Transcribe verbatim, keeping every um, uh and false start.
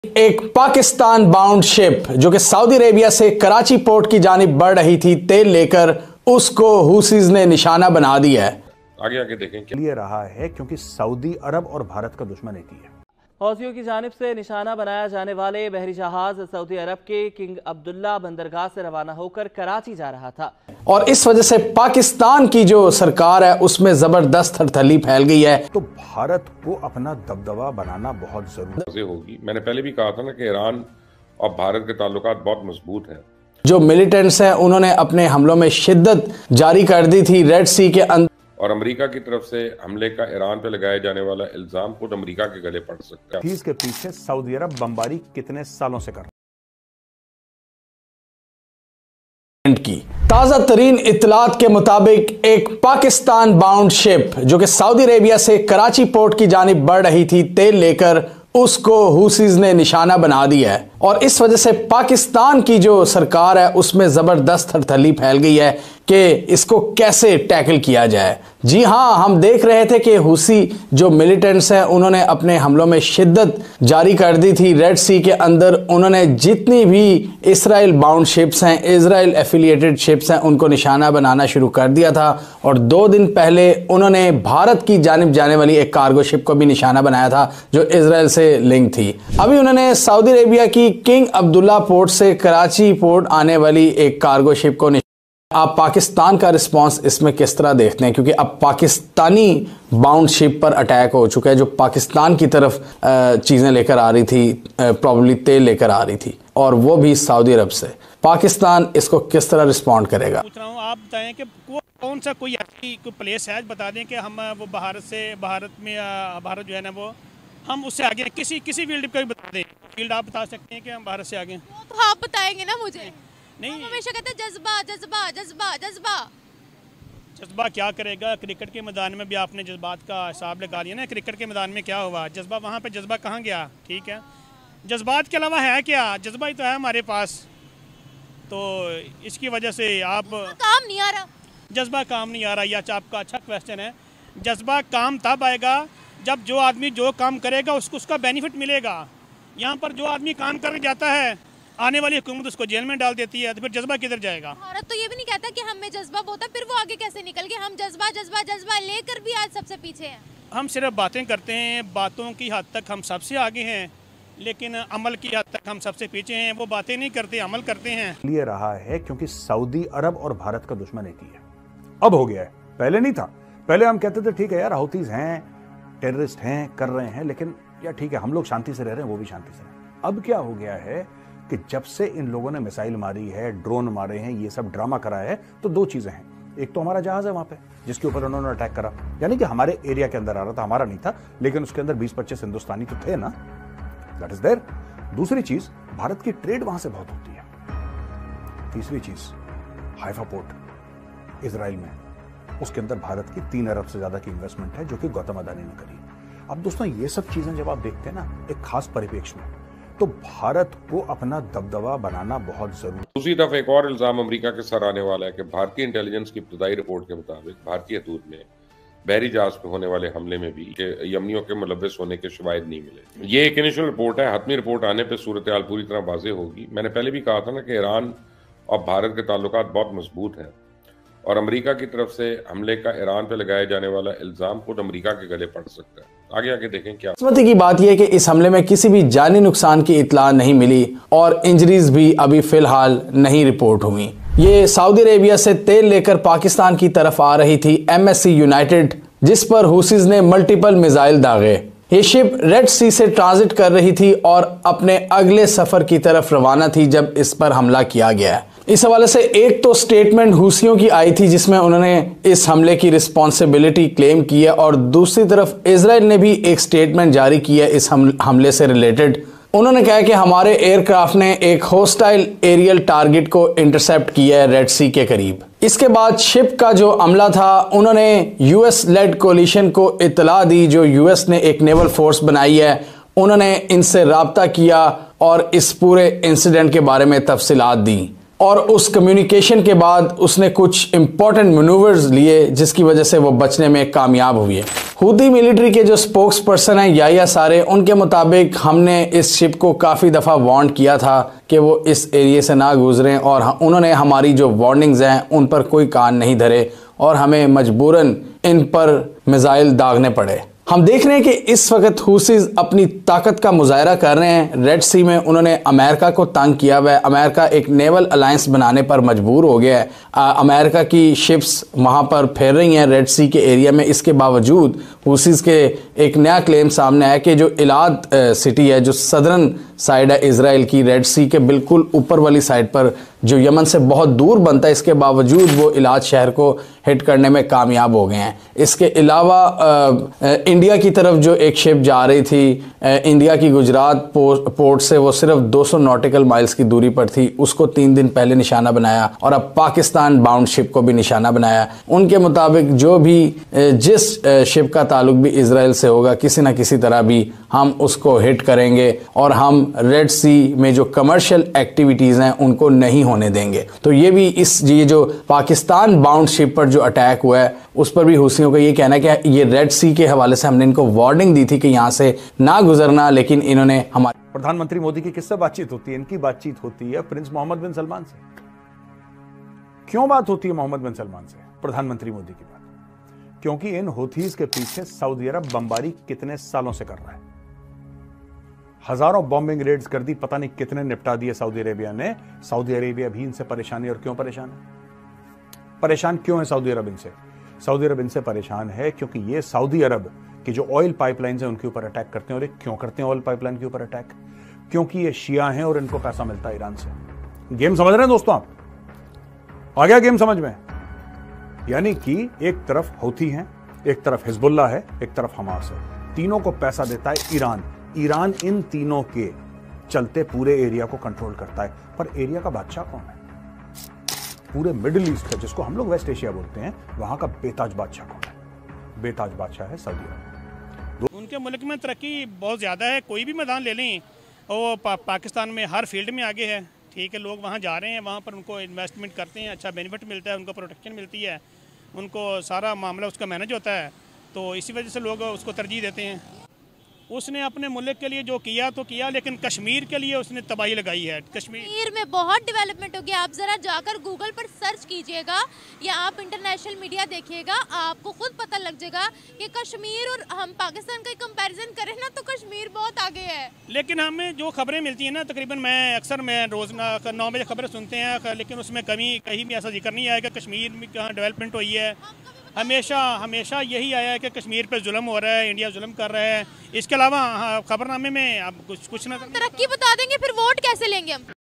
एक Pakistan bound ship जो कि सऊदी अरेबिया से कराची पोर्ट की जानिब बढ़ रही थी तेल लेकर, उसको हुसीज ने निशाना बना दिया है। आगे आगे देखें क्या लिए रहा है, क्योंकि सऊदी अरब और भारत का दुश्मन एक ही है। हौसियों की जानिब से निशाना बनाया जाने वाले बहरी जहाज सऊदी अरब के किंग अब्दुल्ला बंदरगाह से रवाना होकर कराची जा रहा था और इस वजह से पाकिस्तान की जो सरकार है उसमें जबरदस्त थरथली फैल गई है। तो भारत को अपना दबदबा बनाना बहुत जरूरी होगी। मैंने पहले भी कहा था ना कि ईरान और भारत के ताल्लुकात बहुत मजबूत हैं। जो मिलिटेंट्स हैं उन्होंने अपने हमलों में शिद्दत जारी कर दी थी रेड सी के अंदर, और अमेरिका की तरफ से हमले का ईरान पे लगाए जाने वाला इल्जाम खुद अमेरिका के गले पड़ सकता है। इसके पीछे सऊदी अरब बमबारी कितने सालों से कर की ताजा तरीन इत्तलात के मुताबिक एक पाकिस्तान बाउंड शिप जो कि सऊदी अरेबिया से कराची पोर्ट की जानिब बढ़ रही थी तेल लेकर, उसको हुसीज ने निशाना बना दिया है और इस वजह से पाकिस्तान की जो सरकार है उसमें जबरदस्त थरथली फैल गई है कि इसको कैसे टैकल किया जाए। जी हां, हम देख रहे थे कि हुसी जो मिलिटेंट्स हैं उन्होंने अपने हमलों में शिद्दत जारी कर दी थी रेड सी के अंदर। उन्होंने जितनी भी इसराइल बाउंड शिप्स हैं, इसराइल एफिलिएटेड शिप्स हैं, उनको निशाना बनाना शुरू कर दिया था और दो दिन पहले उन्होंने भारत की जानिब जाने वाली एक कार्गो शिप को भी निशाना बनाया था जो इसराइल से लिंक थी। अभी उन्होंने सऊदी अरेबिया की किंग अब्दुल्ला पोर्ट से कराची पोर्ट आने वाली एक कार्गो शिप को। आप पाकिस्तान का रिस्पांस इसमें किस तरह देखते हैं, क्योंकि अब पाकिस्तानी बाउंड शिप पर अटैक हो चुका है जो पाकिस्तान की तरफ चीजें लेकर आ रही थी, प्रॉब्ली तेल लेकर आ रही थी और वो भी सऊदी अरब से। पाकिस्तान इसको किस तरह रिस्पॉन्ड करेगा? पूछ रहा हूँ, आप बताएं कि कौन सा कोई ऐसी कोई प्लेस है, बता दें कि हम वो भारत से भारत में भारत जो है ना वो हम उससे आगे किसी किसी फील्ड का भी बता दें। फील्ड आप बता सकते हैं कि हम भारत से आगे? तो आप बताएंगे ना मुझे। नहीं, हमेशा कहते हैं जज्बा जज्बा जज्बा जज्बा जज्बा क्या करेगा? क्रिकेट के मैदान में भी आपने जज्बात का हिसाब लगा लिया ना। क्रिकेट के मैदान में क्या हुआ, जज्बा वहाँ पे जज्बा कहाँ गया? ठीक है, जज्बात के अलावा है क्या? जज्बा ही तो है हमारे पास। तो इसकी वजह से आप काम नहीं आ रहा, जज्बा काम नहीं आ रहा। या आपका अच्छा क्वेश्चन है। जज्बा काम तब आएगा जब जो आदमी जो काम करेगा उसको उसका बेनिफिट मिलेगा। यहाँ पर जो आदमी काम कर जाता है, आने वाली हुकूमत उसको जेल में डाल देती है, तो फिर जज्बा किधर जाएगा? भारत तो ये भी नहीं कहता कि हमें जज्बा होता, फिर वो आगे कैसे निकल गए? हम जज्बा जज्बा जज्बा लेकर भी आज सबसे पीछे हैं। हम सिर्फ बातें करते हैं, बातों की हद तक हम सबसे आगे हैं, लेकिन अमल की हद तक हम सबसे पीछे हैं। वो बातें नहीं करते, अमल करते हैं। लिए रहा है, क्योंकि सऊदी अरब और भारत का दुश्मन एक ही है। अब हो गया है, पहले नहीं था। पहले हम कहते थे ठीक है यार, हौतीज हैं, टेररिस्ट हैं, कर रहे हैं, लेकिन यार ठीक है, हम लोग शांति से रह रहे हैं, वो भी शांति से रह रहे हैं। अब क्या हो गया है कि जब से इन लोगों ने मिसाइल मारी है, ड्रोन मारे हैं, ये सब ड्रामा कराया है, तो दो चीजें हैं। एक तो हमारा जहाज है वहां पे जिसके ऊपर उन्होंने अटैक करा, यानी कि हमारे एरिया के अंदर आ रहा था, हमारा नहीं था, लेकिन उसके अंदर बीस पच्चीस हिंदुस्तानी तो थे ना, दैट इज देयर। दूसरी चीज, भारत की ट्रेड वहां से बहुत होती है। तीसरी चीज, हाइफा पोर्ट इजराइल में, उसके अंदर भारत की तीन अरब से ज्यादा की इन्वेस्टमेंट है जो कि गौतम अदानी ने करी। अब दोस्तों, ये सब चीजें जब आप देखते हैं ना एक खास परिप्रेक्ष्य में, तो भारत को अपना दबदबा बनाना बहुत जरूरी। दूसरी तरफ एक और इल्जाम अमेरिका के सर आने वाला है कि भारतीय इंटेलिजेंस की इब्तदाई रिपोर्ट के मुताबिक भारतीय हदूद में बहरी जहाज पे होने वाले हमले में भी यमनियों के मुलव्वस होने के शवाहिद नहीं मिले। ये एक इनिशियल रिपोर्ट है, हतमी रिपोर्ट आने पर सूरत हाल पूरी तरह वाज़ेह होगी। मैंने पहले भी कहा था ना कि ईरान और भारत के ताल्लुकात बहुत मजबूत हैं और अमेरिका की तरफ से हमले का ईरान पे लगाए जाने वाला इल्जाम खुद अमेरिका के गले पड़ सकता है। आगे आगे देखें क्या। किस्मती की बात यह है कि इस हमले में किसी भी जानी नुकसान की इतला नहीं मिली और इंजरीज भी अभी फिलहाल नहीं रिपोर्ट हुई। ये सऊदी अरेबिया से तेल लेकर पाकिस्तान की तरफ आ रही थी एम एस सी यूनाइटेड, जिस पर हुसीज ने मल्टीपल मिसाइल दागे। ये शिप रेड सी से ट्रांजिट कर रही थी और अपने अगले सफर की तरफ रवाना थी जब इस पर हमला किया गया। इस हवाले से एक तो स्टेटमेंट हुसियों की आई थी जिसमें उन्होंने इस हमले की रिस्पॉन्सिबिलिटी क्लेम की है और दूसरी तरफ इजराइल ने भी एक स्टेटमेंट जारी किया इस हमले से रिलेटेड। उन्होंने कहा कि हमारे एयरक्राफ्ट ने एक होस्टाइल एरियल टारगेट को इंटरसेप्ट किया है रेड सी के करीब। इसके बाद शिप का जो अमला था उन्होंने यूएस लेड कोलिशन को इतला दी, जो यूएस ने एक नेवल फोर्स बनाई है। उन्होंने इनसे राब्ता किया और इस पूरे इंसिडेंट के बारे में तफसीलात दी और उस कम्युनिकेशन के बाद उसने कुछ इंपॉर्टेंट मैनूवर्स लिए जिसकी वजह से वो बचने में कामयाब हुई है। हूती मिलिट्री के जो स्पोक्स पर्सन हैं याह्या सारे, उनके मुताबिक हमने इस शिप को काफ़ी दफ़ा वार्न किया था कि वो इस एरिया से ना गुजरें और उन्होंने हमारी जो वार्निंग्स हैं उन पर कोई कान नहीं धरे और हमें मजबूरन इन पर मिसाइल दागने पड़े। हम देख रहे हैं कि इस वक्त हूसीज अपनी ताकत का मुजाहरा कर रहे हैं। रेड सी में उन्होंने अमेरिका को तंग किया हुआ है। अमेरिका एक नेवल अलायंस बनाने पर मजबूर हो गया है। अमेरिका की शिप्स वहां पर फेर रही हैं रेड सी के एरिया में। इसके बावजूद हूसीज के एक नया क्लेम सामने आया कि जो इलाद सिटी है, जो सदर्न साइड है इसराइल की, रेड सी के बिल्कुल ऊपर वाली साइड पर, जो यमन से बहुत दूर बनता है, इसके बावजूद वो इलाद शहर को हिट करने में कामयाब हो गए हैं। इसके अलावा इंडिया की तरफ जो एक शिप जा रही थी, आ, इंडिया की गुजरात पोर्ट से, वो सिर्फ दो सौ नॉटिकल माइल्स की दूरी पर थी, उसको तीन दिन पहले निशाना बनाया और अब पाकिस्तान बाउंड शिप को भी निशाना बनाया। उनके मुताबिक जो भी जिस शिप का ताल्लुक भी इसराइल से होगा, किसी ना किसी तरह भी हम उसको हिट करेंगे और हम रेड सी में जो कमर्शियल एक्टिविटीज हैं उनको नहीं होने देंगे। तो ये भी इस ये जो पाकिस्तान बाउंड शिप पर जो अटैक हुआ है उस पर भी हूसियों का ये कहना है कि ये रेड सी के हवाले से हमने इनको वार्निंग दी थी कि यहां से ना गुजरना, लेकिन इन्होंने हमारे प्रधानमंत्री मोदी की किससे बातचीत होती है? इनकी बातचीत होती है प्रिंस मोहम्मद बिन सलमान से। क्यों बात होती है मोहम्मद बिन सलमान से प्रधानमंत्री मोदी की बात? क्योंकि इन हूथीज के पीछे सऊदी अरब बमबारी कितने सालों से कर रहा है। हजारों बॉम्बिंग रेड्स कर दी, पता नहीं कितने निपटा दिए सऊदी अरेबिया ने। सऊदी अरेबिया भी इनसे परेशान है। और क्यों परेशान है? परेशान क्यों है सऊदी अरब इनसे? सऊदी अरब इनसे परेशान है क्योंकि ये सऊदी अरब की जो ऑयल पाइपलाइंस हैं उनके ऊपर अटैक करते हैं। और ये क्यों करते हैं ऑयल पाइपलाइन के ऊपर अटैक? क्योंकि ये शिया हैं और इनको पैसा मिलता है ईरान से। गेम समझ रहे हैं दोस्तों आप? आ गया गेम समझ में? यानी कि एक तरफ हूथी हैं, एक तरफ हिजबुल्लाह है, एक तरफ हमास है। तीनों को पैसा देता है ईरान। ईरान इन तीनों के चलते पूरे एरिया को कंट्रोल करता है। पर एरिया का बादशाह कौन है? पूरे मिडिल ईस्ट का, जिसको हम लोग वेस्ट एशिया बोलते हैं, वहां का बेताज बादशाह कौन है? बेताज बादशाह है सऊदी अरब। उनके मुल्क में तरक्की बहुत ज़्यादा है। कोई भी मैदान ले लें, वो पा, पाकिस्तान में हर फील्ड में आगे है। ठीक है, लोग वहाँ जा रहे हैं, वहाँ पर उनको इन्वेस्टमेंट करते हैं, अच्छा बेनिफिट मिलता है, उनको प्रोटेक्शन मिलती है, उनको सारा मामला उसका मैनेज होता है। तो इसी वजह से लोग उसको तरजीह देते हैं। उसने अपने मुल्क के लिए जो किया तो किया, लेकिन कश्मीर के लिए उसने तबाही लगाई है। कश्मीर में बहुत डेवलपमेंट हो गया। आप ज़रा जाकर गूगल पर सर्च कीजिएगा या आप इंटरनेशनल मीडिया देखिएगा, आपको खुद पता लग जाएगा कि कश्मीर और हम पाकिस्तान का कंपैरिजन करें ना तो कश्मीर बहुत आगे है। लेकिन हमें जो खबरें मिलती हैं ना, तकरीबन मैं अक्सर मैं रोज़ नौ बजे खबरें सुनते हैं, लेकिन उसमें कभी कहीं भी ऐसा जिक्र नहीं आया कि कश्मीर में कहाँ डेवलपमेंट हुई है। हमेशा हमेशा यही आया है कि कश्मीर पे जुल्म हो रहा है, इंडिया जुल्म कर रहा है। इसके अलावा खबरनामे में अब कुछ कुछ ना तरक्की बता देंगे, फिर वोट कैसे लेंगे हम?